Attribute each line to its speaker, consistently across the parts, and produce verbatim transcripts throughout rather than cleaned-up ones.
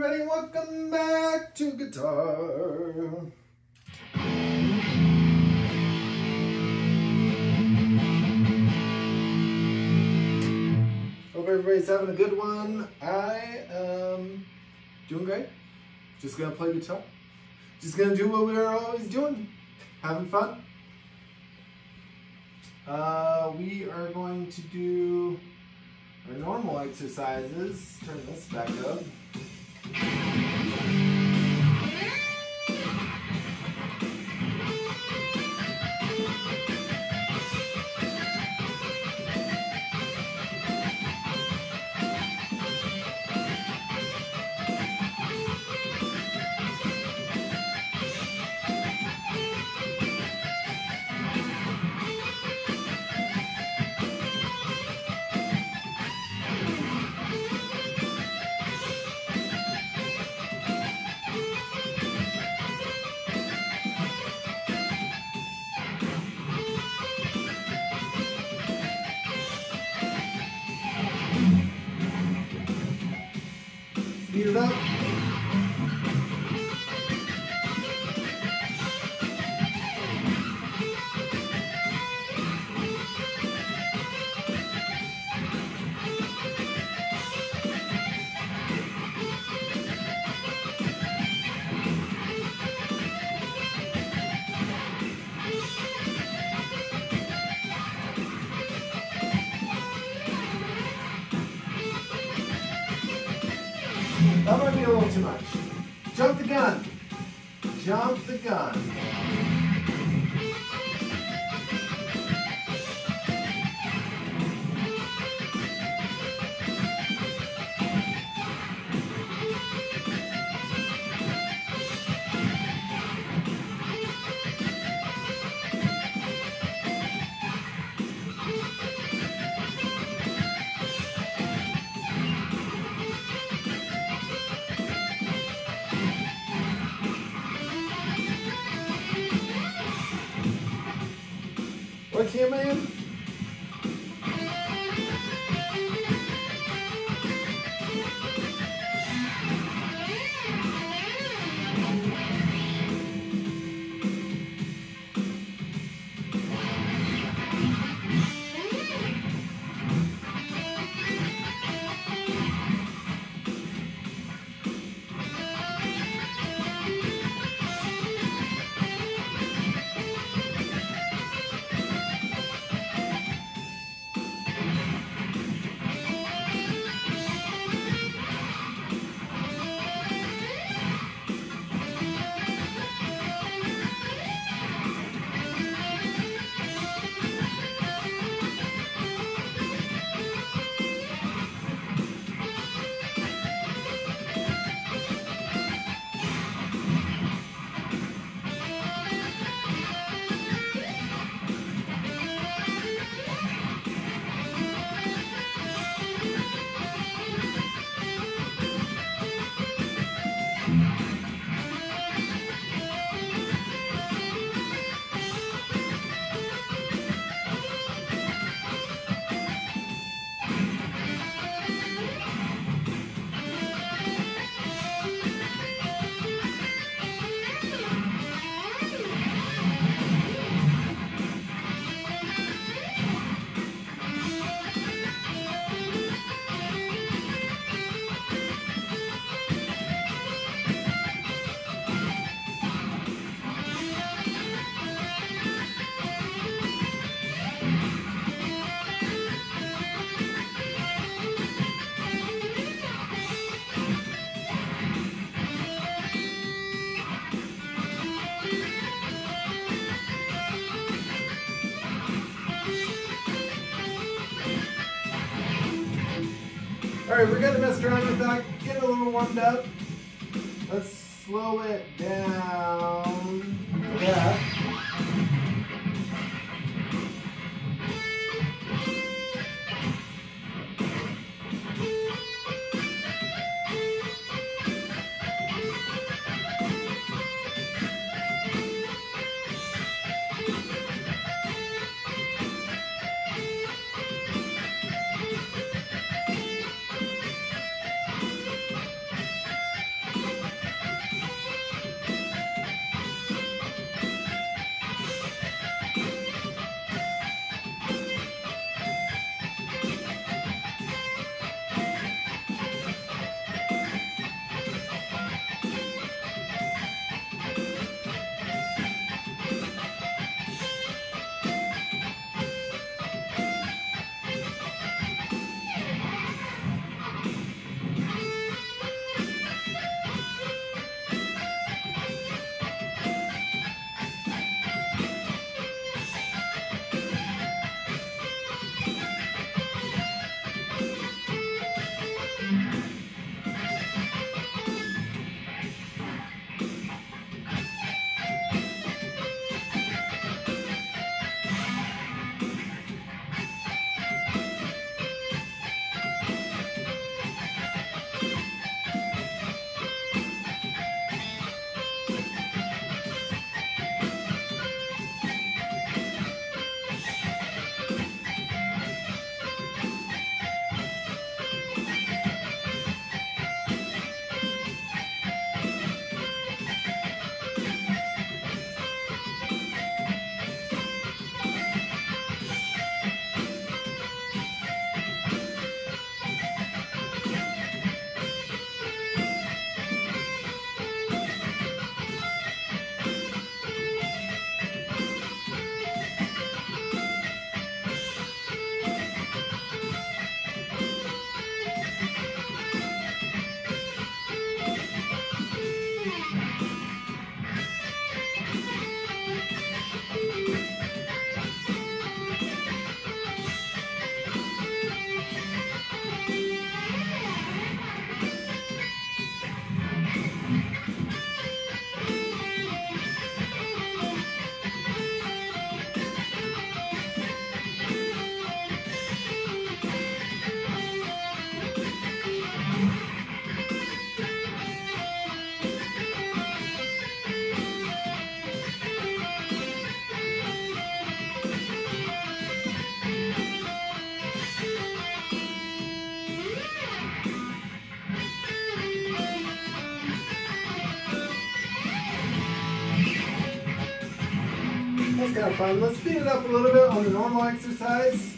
Speaker 1: everybody, welcome back to guitar. Hope everybody's having a good one. I am doing great. Just gonna play guitar. Just gonna do what we're always doing, having fun. Uh, we are going to do our normal exercises. Turn this back up. Speed it up. That might be a little too much. Jump the gun. Jump the gun. What's here, man? Alright, we're gonna mess around with that, get a little warmed up. Let's slow it down. Yeah. kind of fun. Let's speed it up a little bit on the normal exercise.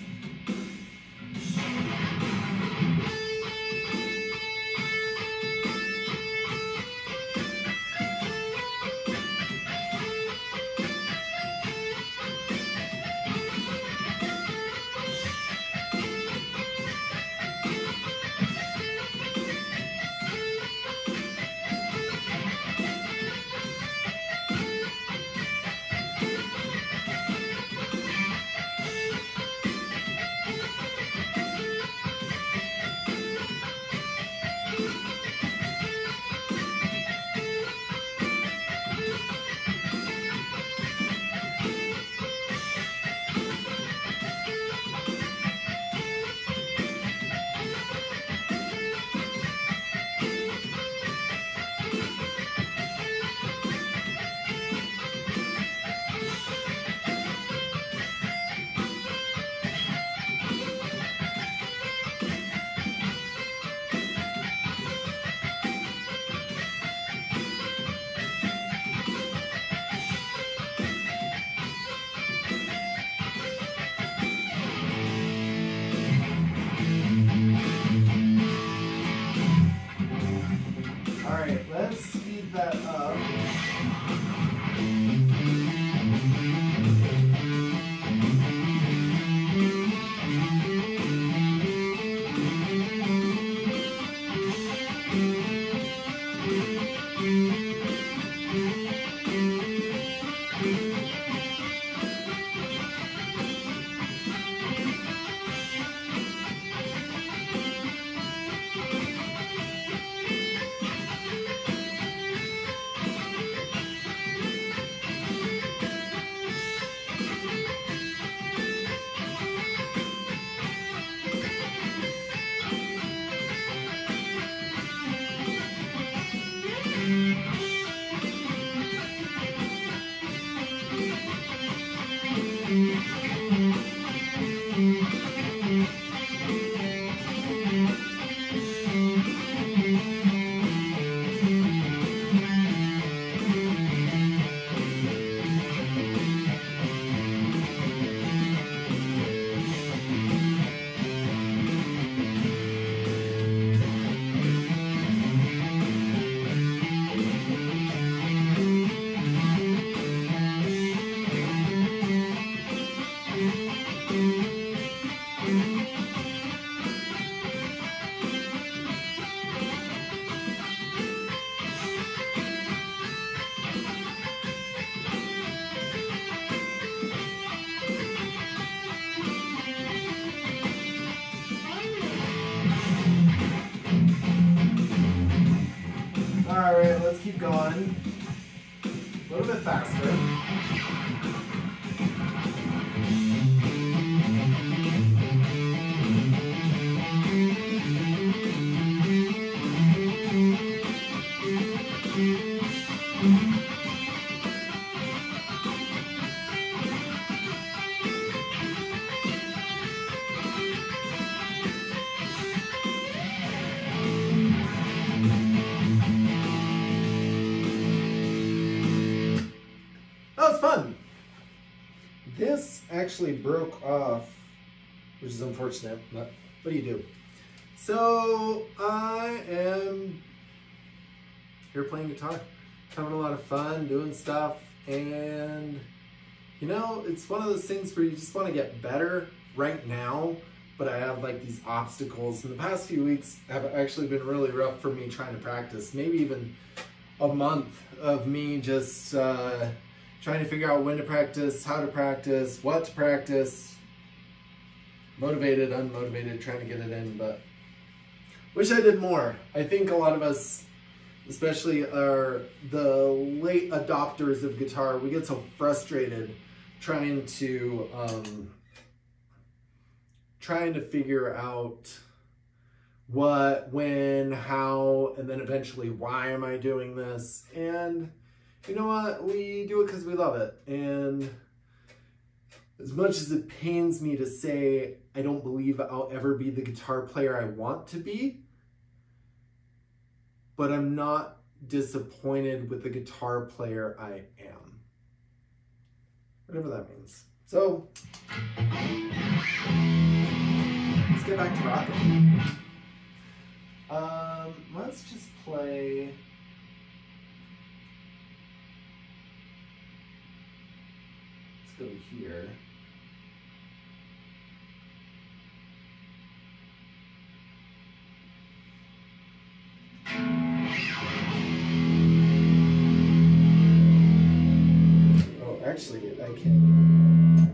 Speaker 1: Let's speed that up. All right, let's keep going. A little bit faster. This actually broke off, which is unfortunate, but what do you do? So I am here playing guitar, having a lot of fun, doing stuff, and you know, it's one of those things where you just want to get better right now, but I have like these obstacles. In the past few weeks have actually been really rough for me trying to practice, maybe even a month of me just uh, trying to figure out when to practice, how to practice, what to practice, motivated, unmotivated, trying to get it in, but wish I did more. I think a lot of us, especially are the late adopters of guitar, we get so frustrated trying to, um, trying to figure out what, when, how, and then eventually why am I doing this? And you know what? We do it because we love it. And as much as it pains me to say I don't believe I'll ever be the guitar player I want to be, but I'm not disappointed with the guitar player I am. whatever that means. So, let's get back to rocking. Um, let's just play. Let's go here. Oh, actually, I can.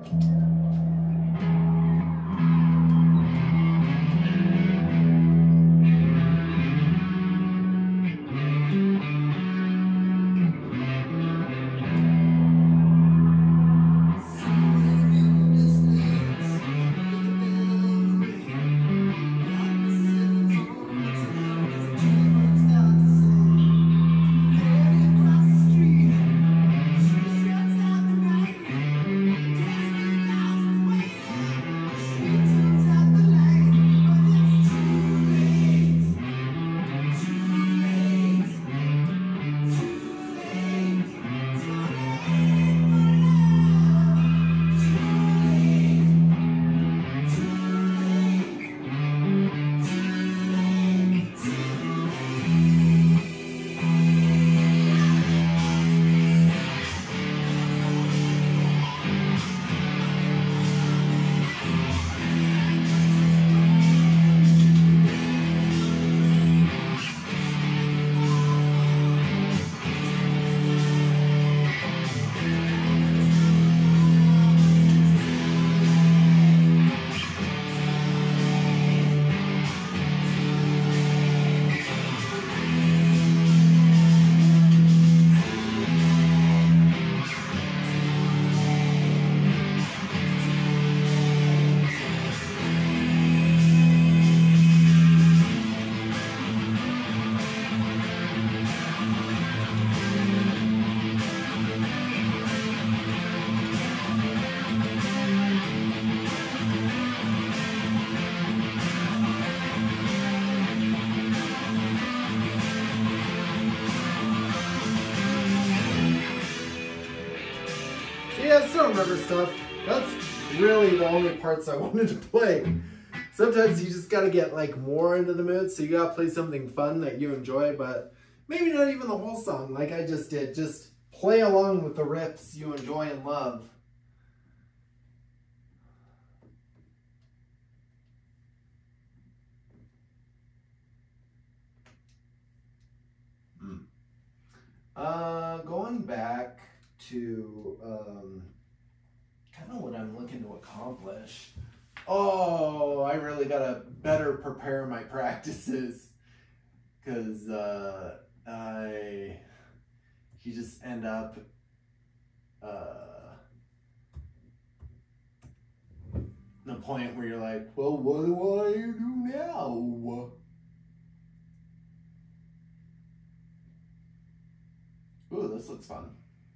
Speaker 1: Yeah, I still remember stuff. That's really the only parts I wanted to play. Sometimes you just gotta get like more into the mood, so you gotta play something fun that you enjoy, but maybe not even the whole song like I just did. Just play along with the riffs you enjoy and love. Hmm. Uh, going back to um, kind of what I'm looking to accomplish. Oh, I really gotta better prepare my practices, because uh, I you just end up uh, the point where you're like, well, what do I do now? Ooh, this looks fun.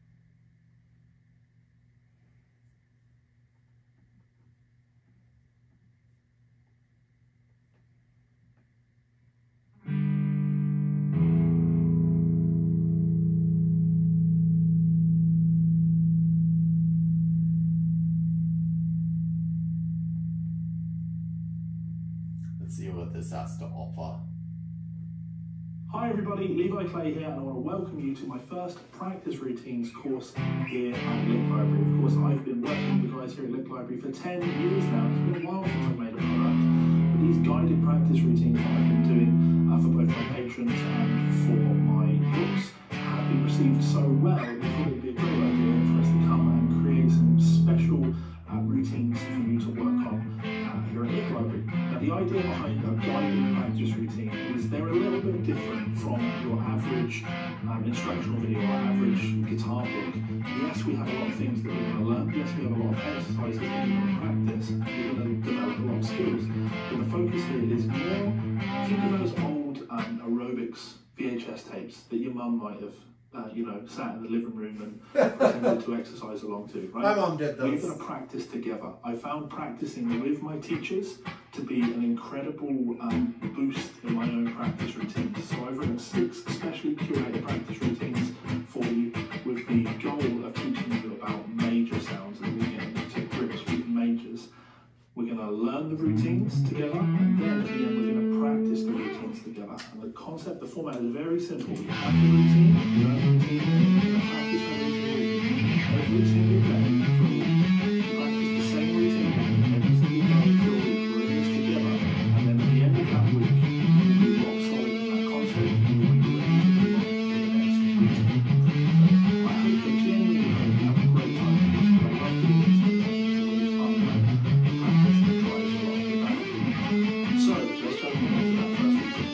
Speaker 1: Let's see what this has to offer.
Speaker 2: Hi everybody, Levi Clay here, and I want to welcome you to my first practice routines course here at Lick Library. Of course, I've been working with the guys here at Lick Library for ten years now. It's been a while since I've made a product, but these guided practice routines that I've been doing uh, for both my patrons and for my books have been received so well. We thought it would be a great idea for us to come and create some special uh, routines for you to work on uh, here at Lick Library. Now, the idea behind a guided practice routine is they're a little bit different from your average um, instructional video or average guitar book. Yes, we have a lot of things that we're going to learn. Yes, we have a lot of exercises that we're going to practice. We're going to develop a lot of skills. But the focus here is more, think of those old um, aerobics V H S tapes that your mum might have Uh, you know, sat in the living room and pretended to exercise along to, right?
Speaker 1: My mom did those.
Speaker 2: We're going to practice together. I found practicing with my teachers to be an incredible um, boost in my own practice routines. So I've written six specially curated practice routines for you with the goal of teaching you about major together, and then at the end we're going to practice the routines together. And the concept, the format is very simple. We have the routine, we learn the routine, and we're going to practice our routine. Every single day for a week. We practice the same routine every single day for a week. We're in this together, and then at the end of that week, we'll be rock solid in that concept, and we'll be ready to move on to the next routine. So I hope that genuinely hope you have a great time with this. I love doing this. It's really fun and practice and drives a lot of that. So let's jump into that first routine.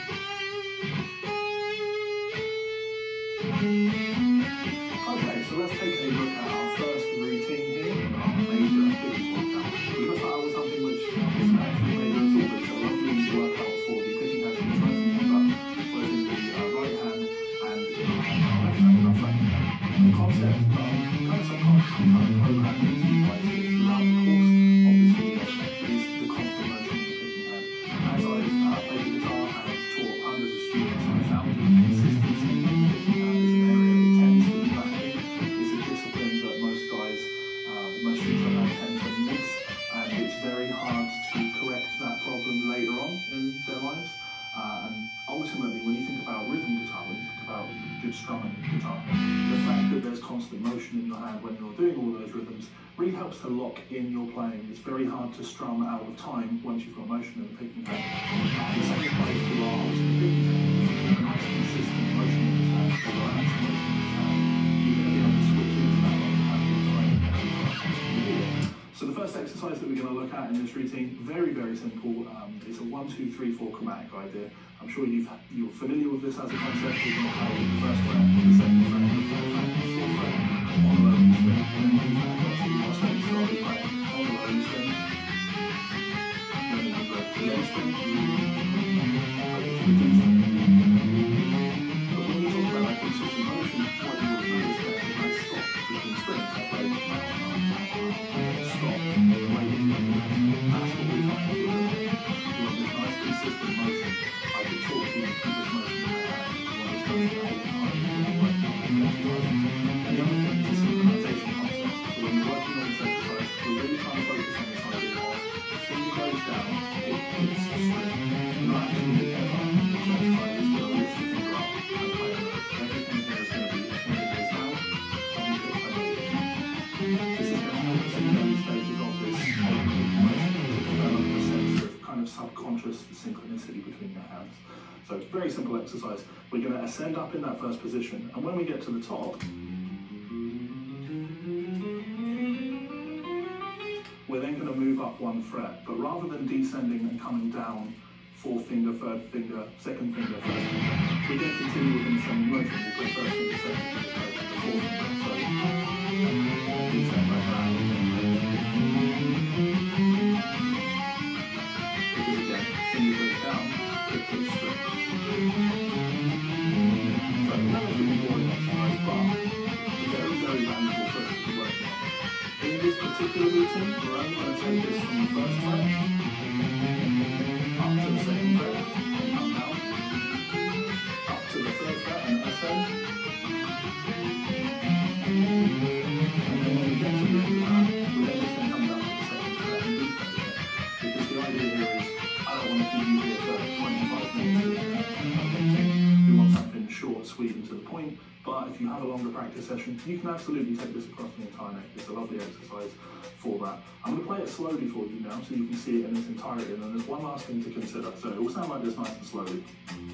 Speaker 2: Okay, so let's take a look at our first routine here, our major picking workout. Because that was something which isn't actually major at all, but it's a lovely workout for the picking hand and trying to move up both in the uh, right hand and in our left hand and our right hand. The concept, um, kind of subconsciously kind of programmed into you guys throughout the course of this video is the constant motion of the picking hand. As I've uh, played the guitar and taught hundreds of students, I found that consistency in the picking hand is an area that tends to be lacking. It's a discipline that most guys, uh, most students like that tend to miss, and it's very hard to correct that problem later on in their lives. Uh, and ultimately, when you think about rhythm guitar, when you think about good strumming guitar, the fact that there's constant motion in your hand when you're doing all those rhythms really helps to lock in your playing. It's very hard to strum out of time once you've got motion in the picking hand. Uh, the same applies to our ultimate picking hand. If you have a nice consistent motion in your hand, or relaxed motion in your hand, you're going to be able to switch into that one and have your time. So the first exercise that we're going to look at in this routine, very, very simple. Um, it's a one, two, three, four chromatic idea. I'm sure you've, you're familiar with this as a concept. We're going to play the first fret, the second fret, the third fret, the fourth fret, on the low string, and then move that across to the last string. So I'll be playing on the low string, then we go to the A string, over to the D string. But when we talk about that consistent motion, what you will notice there is I stop between strings. I play stop, waiting. That's what we like to do. You want this nice consistent motion. I could talk to you and keep this motion in my hand. You want this motion all the time. And the other thing is the synchronization concept. So when you're working on this exercise, we're really trying to focus on this idea of the finger goes down, it hits the string. You're not actually ever the first time is going to lift the finger up and play a note. Everything here is going to be the finger goes down and you hit a note. This is going to help us in the early stages of this motion to develop a sense of kind of subconscious synchronicity between your hands. So very simple exercise. We're going to ascend up in that first position, and when we get to the top, we're then going to move up one fret, but rather than descending and coming down, fourth finger, third finger, second finger, first finger, we're going to continue within the same motion. We'll go first finger, second finger, third finger, fourth finger. So descend like that. Because again, finger goes down, hit the string. So relatively boring exercise, but very, very valuable for us to be working on. In this particular routine, we're only going to take this from the first fret up to the second fret and come down, up to the third fret and ascend. And then when we get to the end of that, we're then just going to come down to the second fret and repeat that again. Because the idea here is, I don't want to keep you here for twenty-five minutes. We want something short, sweet, and to the point. But if you have a longer practice session, you can absolutely take this across the entire neck. It's a lovely exercise for that. I'm going to play it slowly for you now so you can see it in its entirety. And then there's one last thing to consider. So it will sound like this nice and slowly.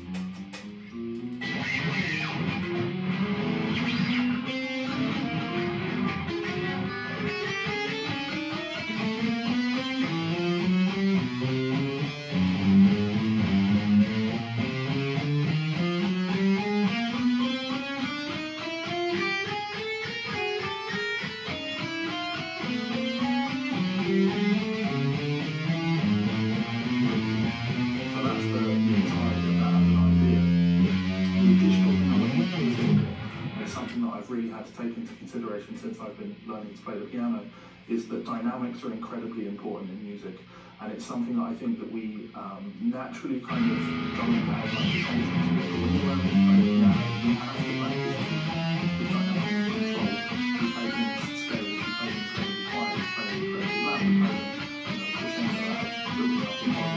Speaker 2: Since I've been learning to play the piano, is that dynamics are incredibly important in music, and it's something that I think that we um, naturally kind of don't have much attention to. But when you learn to play the piano, you have to practice with dynamic control. You play things scales, you play things incredibly quiet, you play incredibly loud, you play them, you know, crescendo, building up in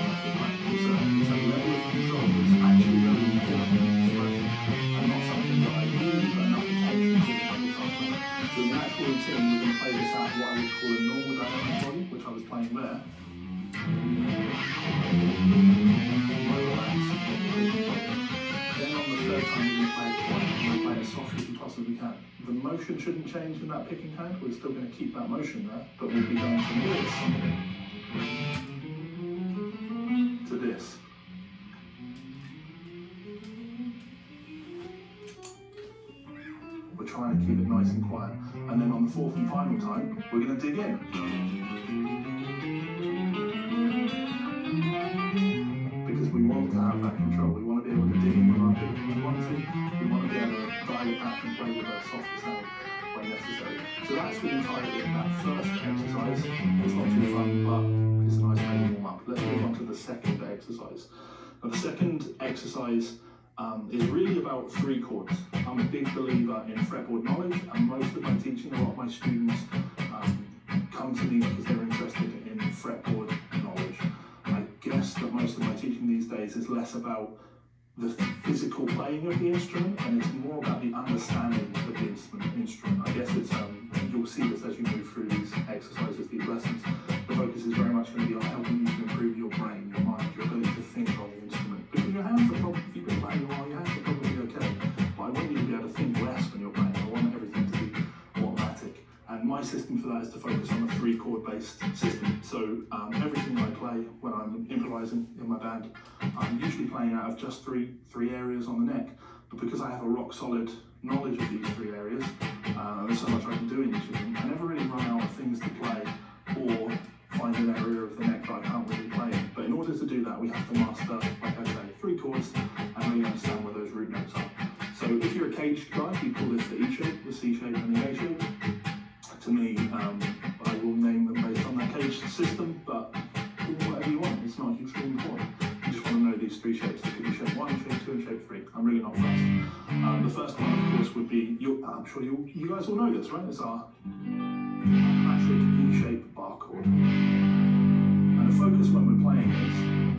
Speaker 2: motion shouldn't change in that picking hand. We're still going to keep that motion there, but we'll be going from this to this. We're trying to keep it nice and quiet. And then on the fourth and final time, we're going to dig in. Because we want to have that control. We want to be able to dig in with our fiddle when we want to. We want to be able to dial it back and play with a softer sound when necessary. So that's the entirety of that first exercise. It's not too fun, but it's a nice way to warm up. Let's move on to the second exercise. Now the second exercise Um, is really about three chords. I'm a big believer in fretboard knowledge, and most of my teaching, a lot of my students um, come to me because they're interested in fretboard knowledge. I guess that most of my teaching these days is less about the physical playing of the instrument, and it's more about the understanding of the instrument. instrument. I guess it's, um, you'll see this as you move through these exercises, these lessons. The focus is very much going to be on helping you to improve your brain, your mind, your ability to think on the instrument. Because your hands are probably, if you've been playing a while, your hands are probably okay. But I want you to be able to think less when you're playing. I want everything to be automatic. And my system for that is to focus on a three chord based system. So um, everything I play when I'm improvising in my band, I'm usually playing out of just three, three areas on the neck. But because I have a rock solid knowledge of these three areas, uh, there's so much I can do in each of them, I never really run out of things to play or find an area of the neck that I can't really play in. But in order to do that, we have to master, like I say, three chords and really understand where those root notes are. So if you're a caged guy, we call this the E shape, the C shape and the A shape. To me, um, I will name them based on that caged system, but do whatever you want, it's not hugely important. You just want to know these three shapes. It could be shape one, shape two and shape three. I'm really not fussed. Um, the first one, of course, would be, you're, I'm sure you you guys all know this, right? It's our classic E shape bar chord. And the focus when we're playing this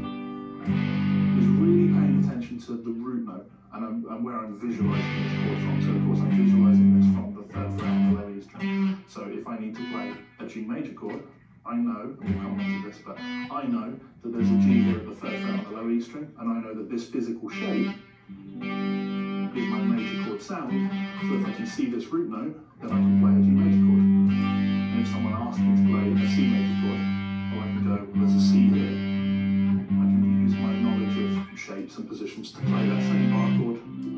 Speaker 2: is really paying attention to the root note and, I'm, and where I'm visualizing this chord from. So of course I'm visualizing this from the third fret of the low E string. So if I need to play a G major chord, I know, and we'll come on to this, but I know that there's a G here at the third fret of the low E string, and I know that this physical shape is my major chord sound. So if I can see this root note, then I can play a G major chord. And if someone asks me to play a C major chord, or I can go, there's a C here, I can use my knowledge of shapes and positions to play that same bar chord,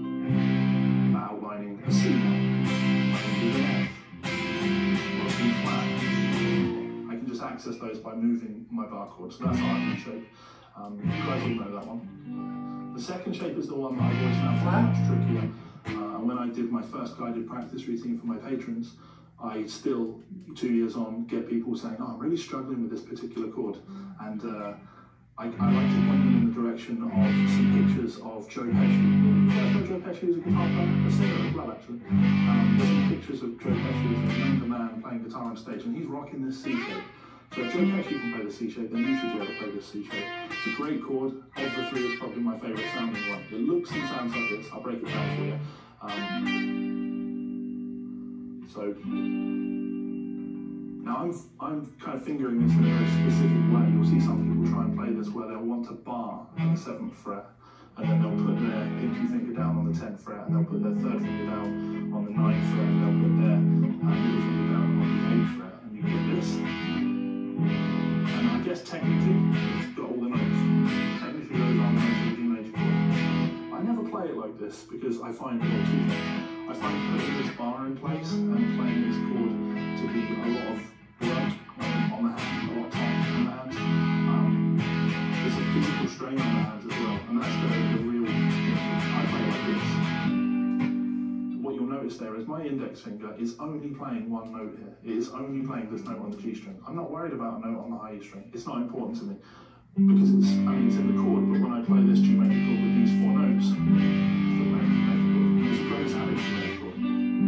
Speaker 2: outlining a C line. I can do an F, or a B flat. I can just access those by moving my bar chord. So that's our E shape. Um, you guys all know that one. The second shape is the one that I've always found much trickier. Uh, when I did my first guided practice routine for my patrons, I still, two years on, get people saying, oh, I'm really struggling with this particular chord. And uh, I, I like to point them in the direction of some pictures of Joe Pesci. You guys know Joe Pesci is a guitar player, a singer as well, actually. Um, there's some pictures of Joe Pesci as a younger man playing guitar on stage, and he's rocking this C shape. So if Joe Pesci can play the C shape, then you should be able to play this C shape. It's a great chord. Of the three, it's probably my favourite sounding one. It looks and sounds like this. I'll break it down for you. Um, so now I'm I'm kind of fingering this in a very specific way. You'll see some people try and play this where they'll want to bar at the seventh fret, and then they'll put their pinky finger down on the tenth fret, and they'll put their third finger down on the ninth fret, and they'll put their uh, middle finger down on the eighth fret, and you get this. And I guess technically, it's got all the notes. Technically, those are the notes of the G major chord. I never play it like this because I find it all too much. I find putting this bar in place and playing this chord to be a lot of work um, on the hand, a lot of time on the hands. Um, there's a physical strain on the hands as well, and that's the, the real. I play like this. What you'll notice there is my index finger is only playing one note here. It is only playing this note on the G string. I'm not worried about a note on the high E string. It's not important to me because it's, I mean, it's in the chord, but when I play this G major chord with these four notes, it's the major chord. It's a great sounding G major chord.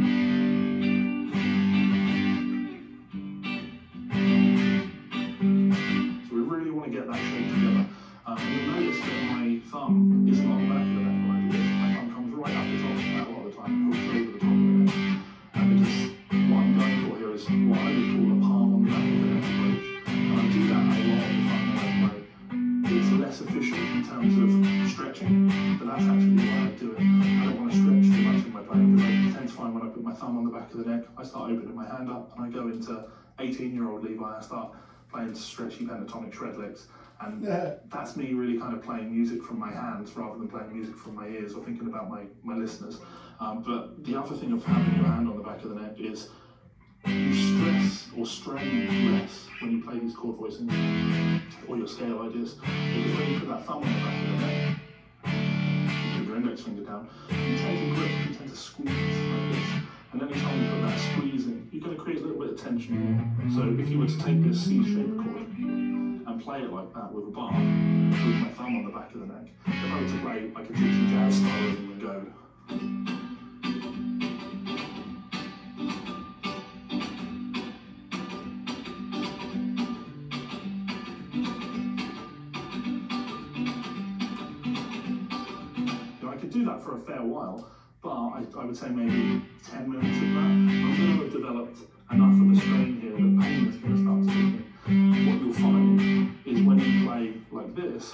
Speaker 2: So we really want to get that shape together. Um, and you'll notice that my thumb isn't on the back of the neck when I do this. My thumb comes right up the top of that a lot of the time, hooks over the top of the neck. And because what I'm going for here is what I would call a palm on the back of the neck approach. And I do that a lot of the time when I play. It's less efficient in terms of strength put my thumb on the back of the neck, I start opening my hand up, and I go into eighteen-year-old Levi. I start playing stretchy pentatonic shred licks, and
Speaker 1: Yeah.
Speaker 2: that's me really kind of playing music from my hands rather than playing music from my ears or thinking about my, my listeners. Um, but the other thing of having your hand on the back of the neck is you stress or strain less when you play these chord voicings or your scale ideas, because when you put that thumb on the back of the neck, you put your index finger down, you tend to grip, you tend to squeeze like this, and any time you put that squeeze in, you're going to create a little bit of tension. So if you were to take this C-shaped chord and play it like that with a bar, with my thumb on the back of the neck, if I were to play like a Gypsy jazz style rhythm and go, do that for a fair while, but I, I would say maybe ten minutes of that. I'm going to have developed enough of a strain here that pain is going to start to kick in. What you'll find is when you play like this,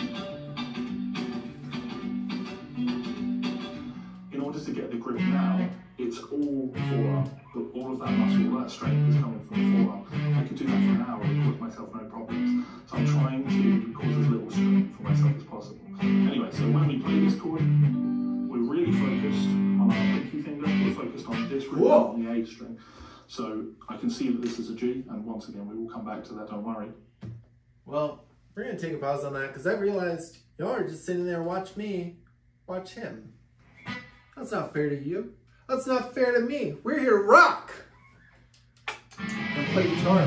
Speaker 2: in order to get the grip now, it's all forearm, but all of that muscle, that strength is coming from the forearm. I could do that for an hour and cause myself no problems. So I'm trying to cause as little strain for myself as possible. Anyway, so when we play this chord, we're really focused on our pinky finger, we're focused on this rhythm on the A string. So I can see that this is a G, and once again, we will come back to that, don't worry.
Speaker 1: Well, we're going to take a pause on that because I realized y'all are just sitting there, watch me, watch him. That's not fair to you. That's not fair to me. We're here to rock and play guitar.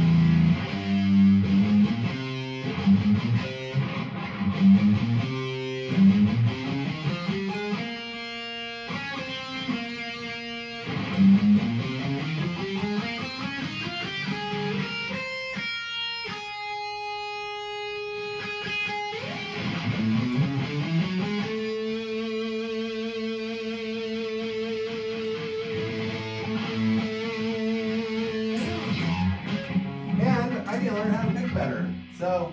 Speaker 1: Better. So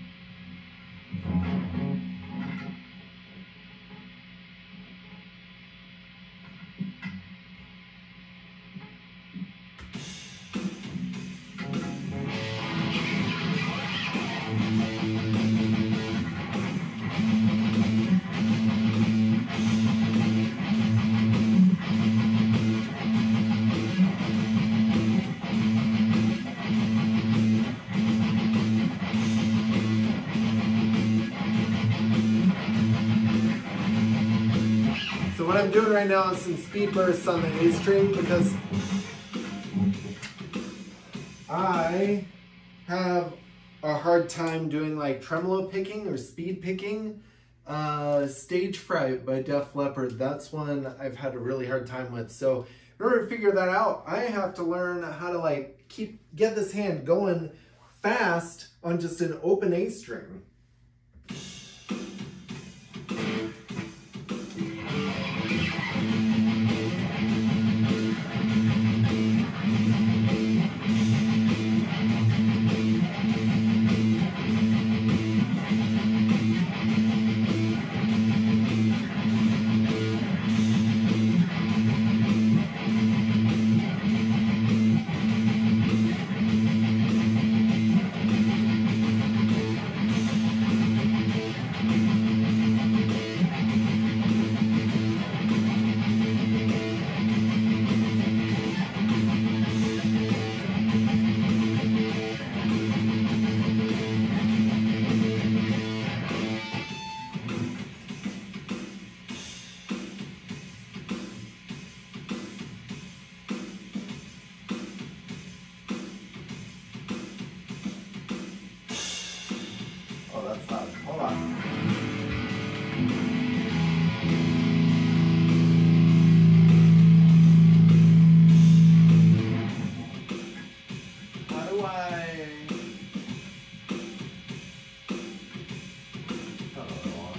Speaker 1: So what I'm doing right now is some speed bursts on the A string because I have a hard time doing like tremolo picking or speed picking. Uh, Stage Fright by Def Leppard, that's one I've had a really hard time with. So in order to figure that out, I have to learn how to like keep get this hand going fast on just an open A string. That's loud. Hold on. How do I... Oh.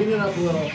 Speaker 1: Clean it up a little.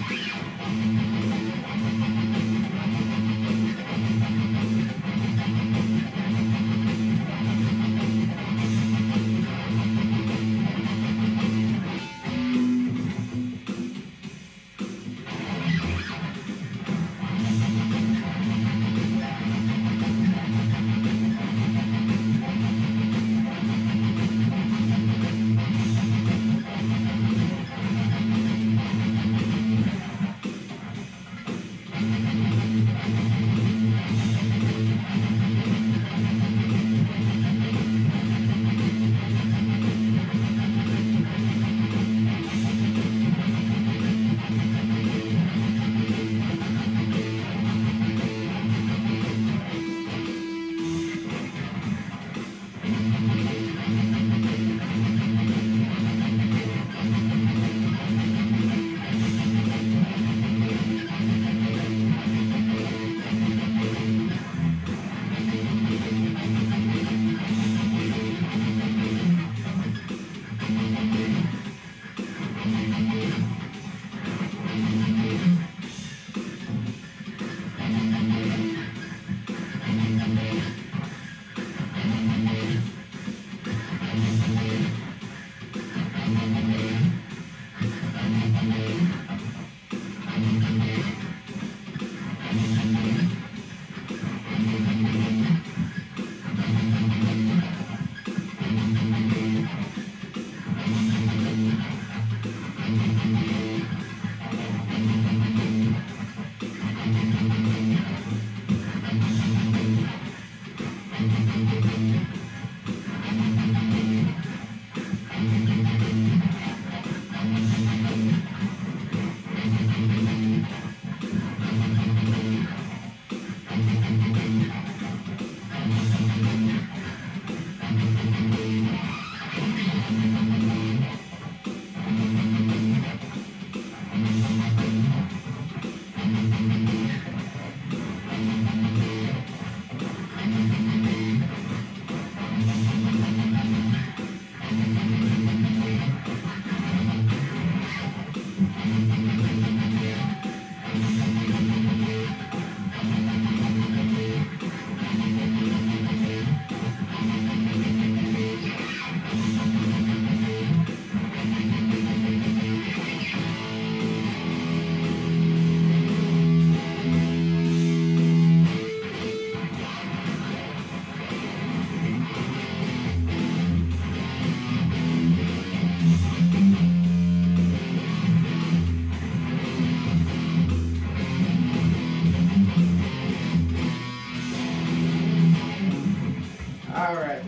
Speaker 1: Alright.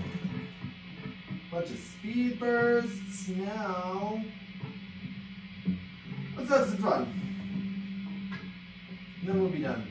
Speaker 1: Bunch of speed bursts now. Let's have some fun. And then we'll be done.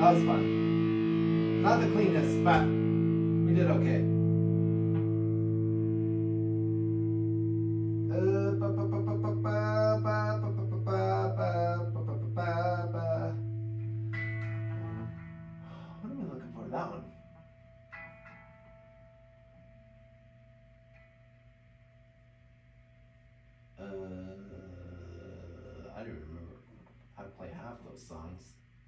Speaker 1: That was fun. Not the cleanest, but we did okay. What am I looking for? That one. Uh, I don't remember how to play half those songs.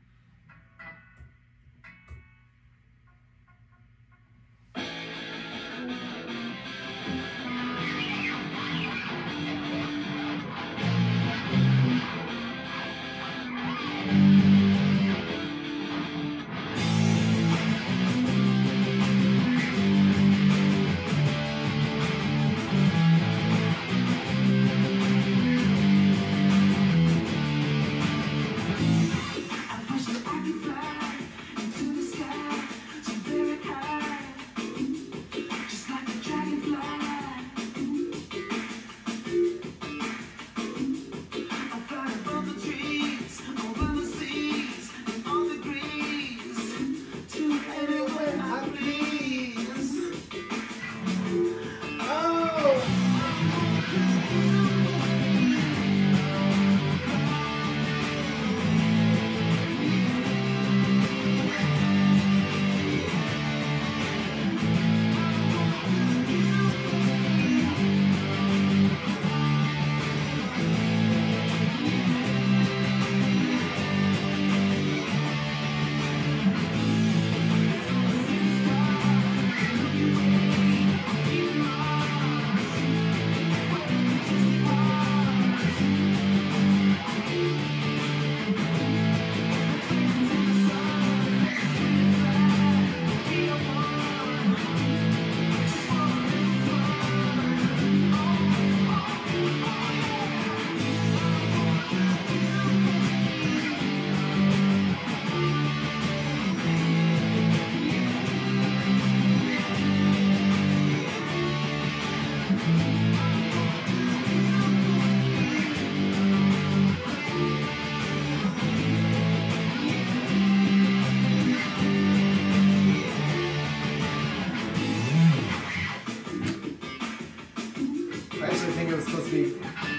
Speaker 1: I actually think it was supposed to be.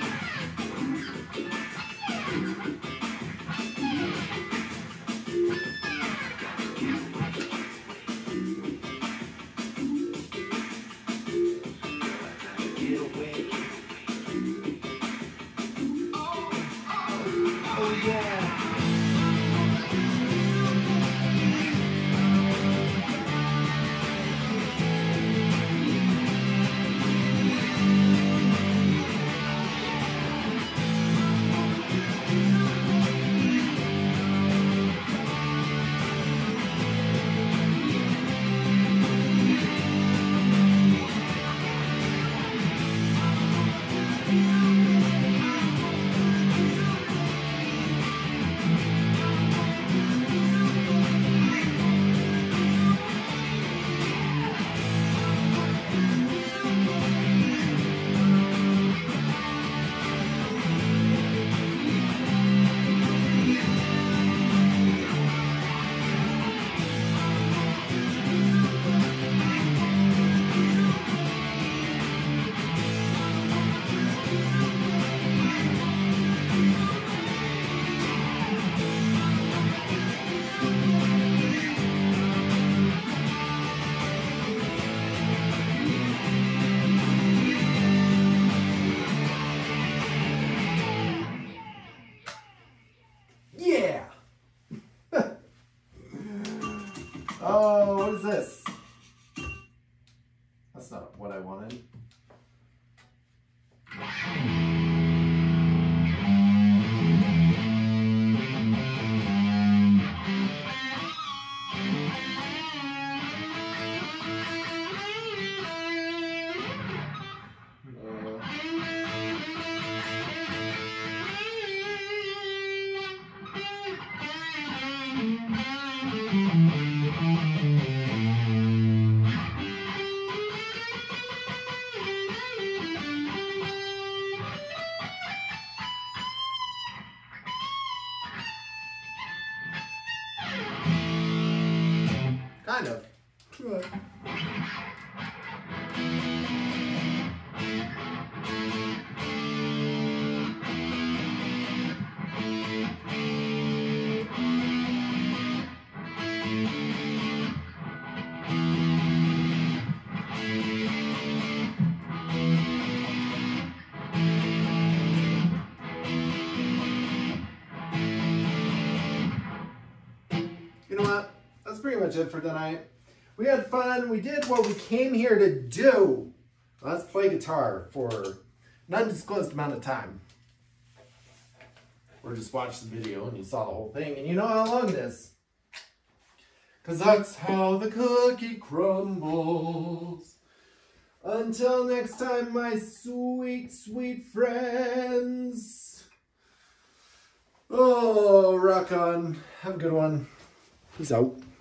Speaker 1: Get away. Oh, oh, oh yeah. Oh, what is this? That's not what I wanted. Kind of. You know what? That's pretty much it for tonight. We had fun. We did what we came here to do. Let's play guitar for an undisclosed amount of time. Or just watch the video and you saw the whole thing and you know how long it is. Because that's how the cookie crumbles. Until next time, my sweet, sweet friends. Oh, rock on. Have a good one. Peace out.